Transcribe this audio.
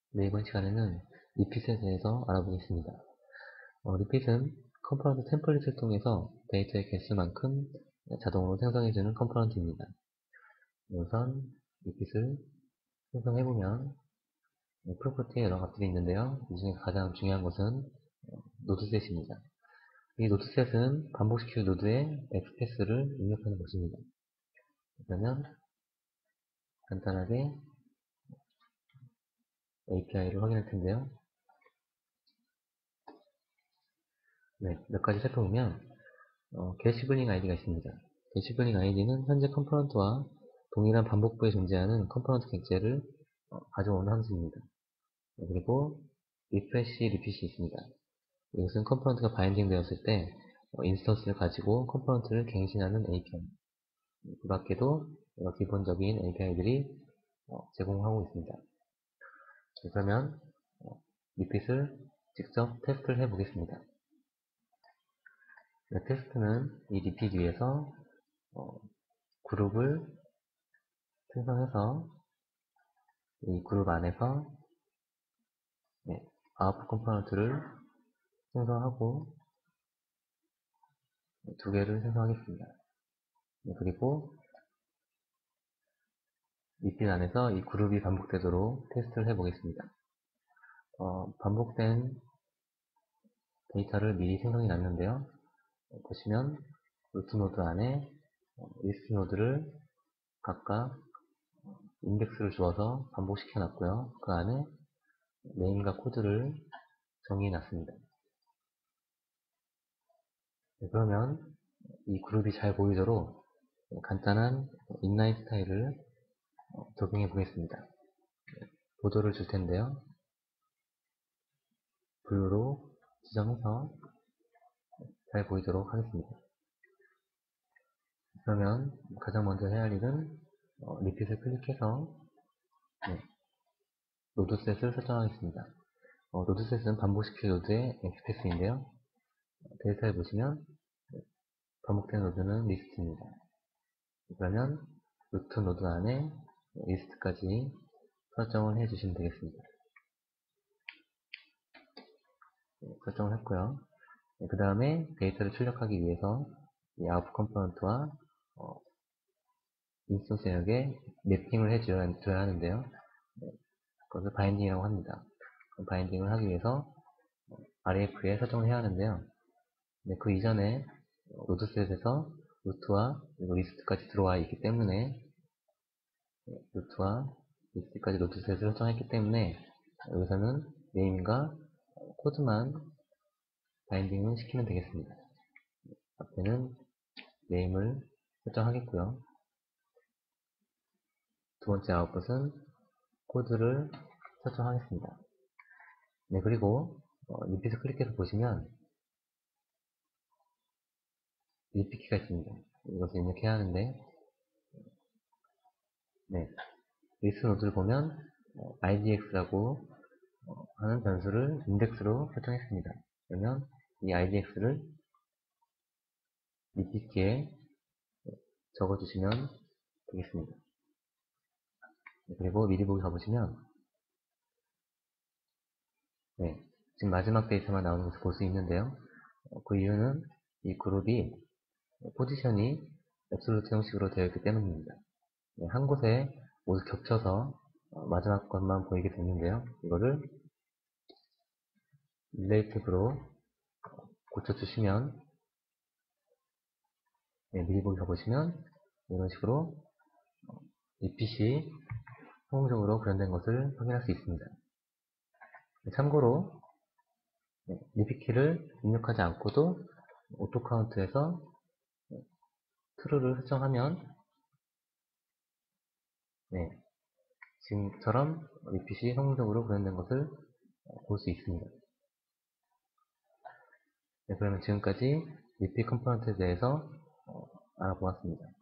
네, 이번 시간에는 리핏에 대해서 알아보겠습니다. 리핏은 컴포넌트 템플릿을 통해서 데이터의 개수만큼 자동으로 생성해주는 컴포넌트입니다. 우선 리핏을 생성해보면 프로퍼티에 여러 값들이 있는데요. 이 중에 가장 중요한 것은 노드셋입니다. 이 노드셋은 반복시킬 노드의 X패스를 입력하는 것입니다. 그러면 간단하게 API를 확인할 텐데요. 네, 몇 가지 살펴보면 게시블링 아이디가 있습니다. 게시블링 아이디는 현재 컴포넌트와 동일한 반복부에 존재하는 컴포넌트 객체를 가져오는 함수입니다. 그리고 리프레시 리핏이 있습니다. 이것은 컴포넌트가 바인딩 되었을 때 인스턴스를 가지고 컴포넌트를 갱신하는 API. 그 밖에도 여러 기본적인 API들이 제공하고 있습니다. 그러면 리핏을 직접 테스트를 해보겠습니다. 테스트는 이 리핏 위에서 그룹을 생성해서 이 그룹 안에서 아웃풋 컴포넌트를 생성하고 두 개를 생성하겠습니다. 그리고 리핏 안에서 이 그룹이 반복되도록 테스트를 해보겠습니다. 반복된 데이터를 미리 생성해 놨는데요. 보시면 루트 노드 안에 리스트 노드를 각각 인덱스를 주어서 반복시켜 놨고요. 그 안에 네임과 코드를 정의해 놨습니다. 그러면 이 그룹이 잘 보이도록 간단한 인라인 스타일을 적용해 보겠습니다. 보도를 줄 텐데요. 블루로 지정해서 잘 보이도록 하겠습니다. 그러면 가장 먼저 해야 할 일은 리핏을 클릭해서 노드셋을 설정하겠습니다. 노드셋은 반복시킬 노드의 XPath인데요. 데이터에 보시면 반복된 노드는 리스트입니다. 그러면 루트 노드 안에 리스트까지 설정을 해주시면 되겠습니다. 설정을 했고요. 그 다음에 데이터를 출력하기 위해서 이 아웃풋 컴포넌트와 인스턴스 영역에 매핑을 해줘야 하는데요. 그것을 바인딩이라고 합니다. 바인딩을 하기 위해서 RF에 설정을 해야 하는데요. 그 이전에 노드셋에서 루트와 그리고 리스트까지 들어와 있기 때문에 루트와 리스트까지 노드셋을 설정했기 때문에 여기서는 네임과 코드만 바인딩을 시키면 되겠습니다. 앞에는 네임을 설정하겠고요. 두 번째 아웃풋은 코드를 설정하겠습니다. 그리고 리핏을 클릭해서 보시면 리핏 키가 있습니다. 이것을 입력해야 하는데 리스트 노드를 보면 idx라고 하는 변수를 인덱스로 설정했습니다. 그러면 이 idx를 리핏 키에 적어주시면 되겠습니다. 그리고 미리 보기 가보시면 지금 마지막 데이터만 나오는 것을 볼 수 있는데요. 그 이유는 이 그룹이 포지션이 앱솔루트 형식으로 되어 있기 때문입니다. 한 곳에 모두 겹쳐서 마지막 것만 보이게 됐는데요. 이거를 릴레이티브로 고쳐주시면 미리 보기 가보시면 이런 식으로 리핏이 성공적으로 구현된 것을 확인할 수 있습니다. 참고로 리핏 키를 입력하지 않고도 오토 카운트에서 true를 설정하면 지금처럼 리핏이 성공적으로 구현된 것을 볼 수 있습니다. 그러면 지금까지 리핏 컴포넌트에 대해서 알아보았습니다.